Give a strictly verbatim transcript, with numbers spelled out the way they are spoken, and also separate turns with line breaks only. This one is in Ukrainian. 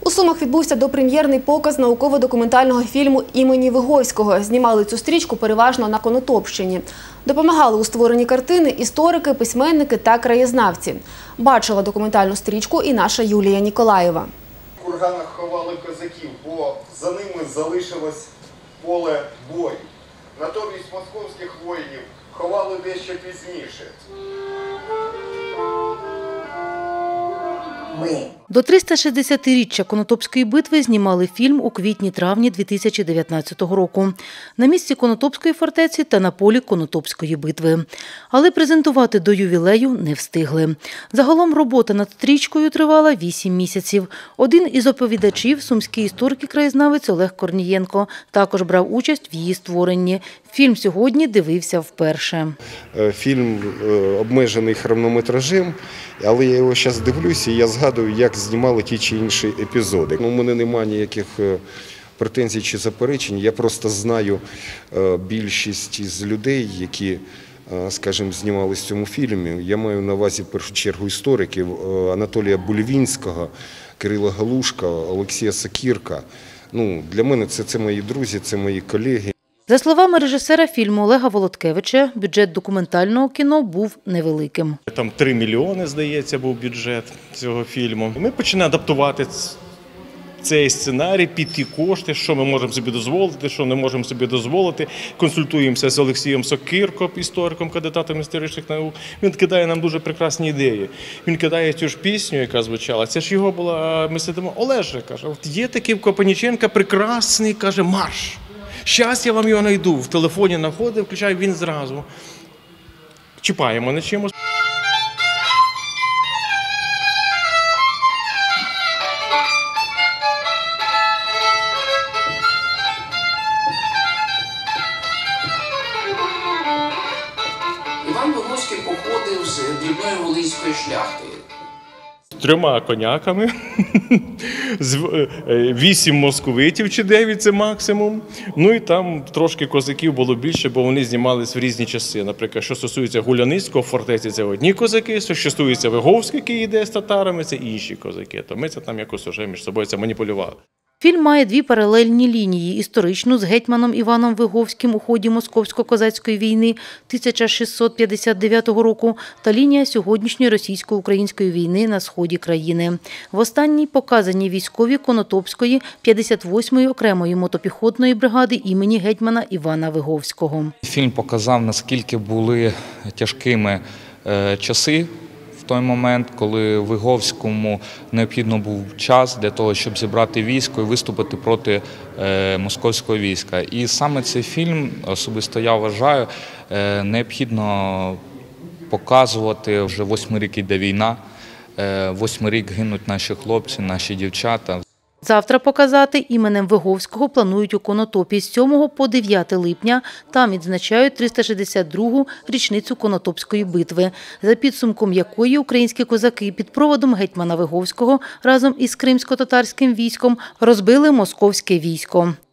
У Сумах відбувся допрем'єрний показ науково-документального фільму імені Виговського. Знімали цю стрічку переважно на Конотопщині. Допомагали у створенні картини історики, письменники та краєзнавці. Бачила документальну стрічку і наша Юлія Ніколаєва.
В курганах ховали козаків, бо за ними залишилось поле бою. Натомість московських воїнів ховали дещо пізніше.
Ми.
До триста шістдесятиріччя Конотопської битви знімали фільм у квітні-травні дві тисячі дев'ятнадцятого року. На місці Конотопської фортеці та на полі Конотопської битви. Але презентувати до ювілею не встигли. Загалом робота над стрічкою тривала вісім місяців. Один із оповідачів, сумський історик і краєзнавець Олег Корнієнко, також брав участь в її створенні. Фільм сьогодні дивився вперше.
Фільм обмежений хронометражем, але я його зараз дивлюся і я згадую, як знімали ті чи інші епізоди. У мене немає ніяких претензій чи заперечень, я просто знаю більшість з людей, які, скажімо, знімалися в цьому фільмі. Я маю на увазі, в першу чергу, істориків Анатолія Бульвінського, Кирила Галушка, Олексія Сокірка. Ну, для мене це, це мої друзі, це мої колеги.
За словами режисера фільму Олега Володкевича, бюджет документального кіно був невеликим.
Там три мільйони, здається, був бюджет цього фільму. Ми почали адаптувати цей сценарій під ті кошти, що ми можемо собі дозволити, що не можемо собі дозволити. Консультуємося з Олексієм Сокірком, істориком, кандидатом історичних наук. Він кидає нам дуже прекрасні ідеї. Він кидає цю ж пісню, яка звучала. Це ж його була, ми сидимо, Олеже, каже, от є такий в Копаніченка прекрасний, каже, марш. Щас я вам його знайду. В телефоні знаходив, включаю, він зразу. Чіпаємо на чимось.
Іван Виговський походив з дрібної волинської шляхти.
Трьома коняками, вісім московитів чи дев'ять – це максимум. Ну і там трошки козаків було більше, бо вони знімались в різні часи. Наприклад, що стосується Гуляницького фортеці – це одні козаки, що стосується Виговського, який йде з татарами – це інші козаки. То ми це там якось вже між собою це маніпулювали.
Фільм має дві паралельні лінії – історичну з гетьманом Іваном Виговським у ході Московсько-козацької війни тисяча шістсот п'ятдесят дев'ятого року та лінія сьогоднішньої російсько-української війни на сході країни. В останній показані військові Конотопської п'ятдесят восьмої окремої мотопіхотної бригади імені гетьмана Івана Виговського.
Фільм показав, наскільки були тяжкими часи в той момент, коли Виговському необхідно був час для того, щоб зібрати військо і виступити проти е, московського війська. І саме цей фільм, особисто я вважаю, е, необхідно показувати. Вже восьмий рік йде війна, е, восьмий рік гинуть наші хлопці, наші дівчата.
Завтра показати іменем Виговського планують у Конотопі з сьомого по дев'яте липня. Там відзначають триста шістдесят другу річницю Конотопської битви, за підсумком якої українські козаки під проводом гетьмана Виговського разом із кримсько-татарським військом розбили московське військо.